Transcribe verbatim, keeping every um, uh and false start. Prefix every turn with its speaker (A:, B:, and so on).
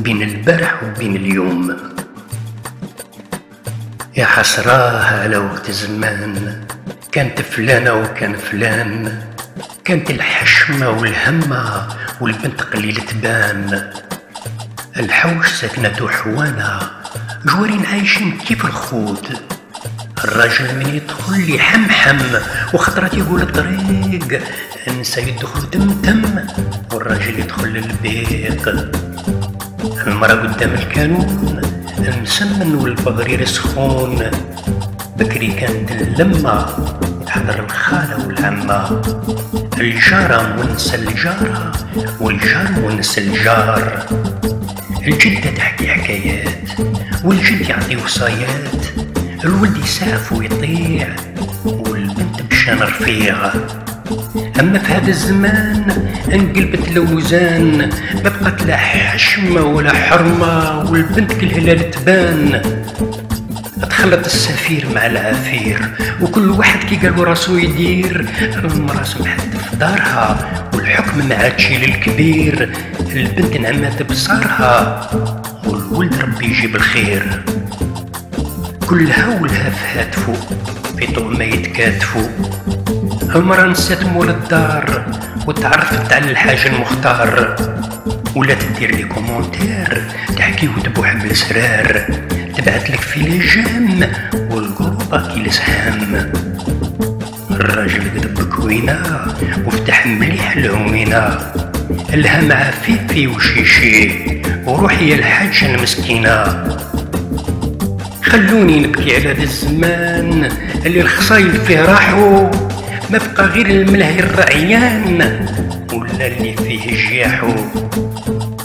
A: بين البارح وبين اليوم. يا حسراه على وقت الزمان، كانت فلانة وكان فلان، كانت الحشمة والهمة والبنت قليلة تبان. الحوش ساكنة حوانة، جوارين عايشين كيف الخوت. الراجل من يدخل لي حمحم وخطرات يقول الطريق، انسى يدخل تمتم والراجل يدخل للبيق. المرأة قدام الكانون مسمن والبغرير سخون، بكري كانت اللمة تحضر الخالة والعمة. الجارة ونس الجارة والجار ونس الجار. الجدة تحكي حكايات والجد يعطي وصايات، الولد يسعف ويطيع والبنت بشان رفيع. أما في هذا الزمان انقلبت الأوزان، ما بقت لا حشمة ولا حرمة والبنت كالهلال تبان. تخلط السفير مع العفير وكل واحد كي قالوا راسو يدير. المرأة سمحت في دارها والحكم ما عادش للكبير، البنت نعمات بصارها والولد ربي يجيب الخير. كلها ولها في هاتفو في طعمة يتكاتفو. المرأة نسات مول الدار وتعرفت على الحاج المختار، ولا تدير لي كومونتير تحكي وتبوح بالسرار، تبعت لك في لجام والقروبة كي السهام. الراجل قد بكوينة وفتح مليح العوينة، لها مع فيفي وشيشي وروحي يا الحاجة المسكينة. خلوني نبكي على ذا الزمان اللي الخصايل فيه راحو، ما بقى غير الملهي الرعيان ولا اللي فيه جياحو.